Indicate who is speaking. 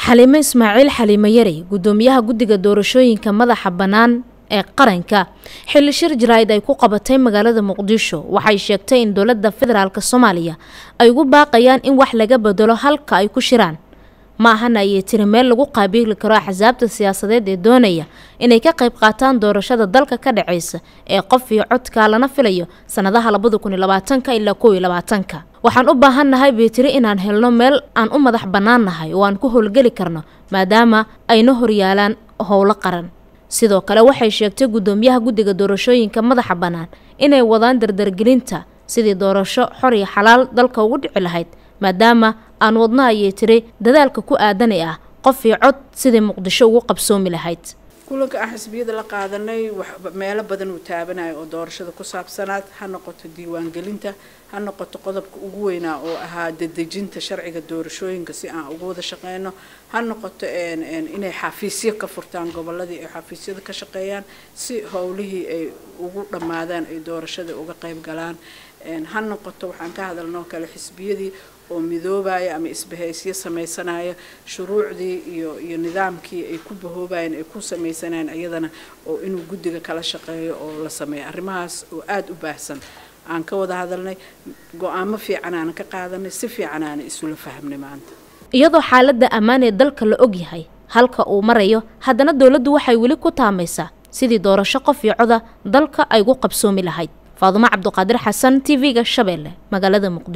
Speaker 1: Xalime Ismaaciil Xalime Yari gudoomiyaha guddiga doorashooyinka madaxa bannaan ee qaranka xilli shir jirayd ay ku qabatay magaalada Muqdisho waxay sheegtay in dowladda federaalka Soomaaliya ay ugu baaqayaan in wax laga bedelo halka ay ku shiraan ma ahan ay tiri meel lagu qaabili karo axsaabta siyaasadeed ee doonaya inay ka qayb qaataan doorashada dalka ka dhacaysa ee qof iyo codka lana filayo sanadaha 2020 ilaa 2020 waxaan u baahanahay beetri inaan helno meel aan u madax bannaanahay oo aan ku howlgali karno maadaama ayna horyaalaan howlo qaran sidoo kale waxay sheegtay gudoomiyaha guddiga doorashooyinka madaxa bannaan inay wadaan dardargelinta sidii doorasho xor iyo xalaal dalka ugu dhici lahayd maadaama aan wadno ayay tiri dadaalka ku aadan ah qof iyo cod sidii Muqdisho ugu qabsoomi lahayd
Speaker 2: kulanka xisbiyada la qaadanay wax meelo badan uu taabanayo oo doorashada ku saabsanaad ha noqoto diiwaan gelinta ha noqoto qodobka ugu weyn oo ahaa dadejinta sharciga doorashooyinka si aan ugu wada shaqeyno ha noqoto inay xafiisyo ka furtaan goboladii ay xafiisyada ka shaqeeyaan si howlihii ay ugu dhamaadaan ay doorashada uga qayb galaan ha noqoto waxaan ka hadalnoo kale xisbiyadii oo midoobaya ama isbahaysiyo sameysanaaya shuruucdii iyo nidaamkii ay ku bahoobayeen ay ku sameysanayeen ayadana oo inuu guddiga kala shaqeeyo oo la sameeyo arrimahaas oo aad u baahsan aan ka wada hadalnay go'aamo fiican aan ka qaadanay si fiican aan isula fahamnay maanta
Speaker 1: iyadoo xaaladda ammaan ee dalka la og yahay halka uu marayo haddana dawladdu waxay weli ku taamaysaa sidii doorasho qof iyo coda dalka ay ugu qabsoomi lahayd Faadumo Cabduqaadir Xasan TV-ga Shabeelle magaalada Muqdisho.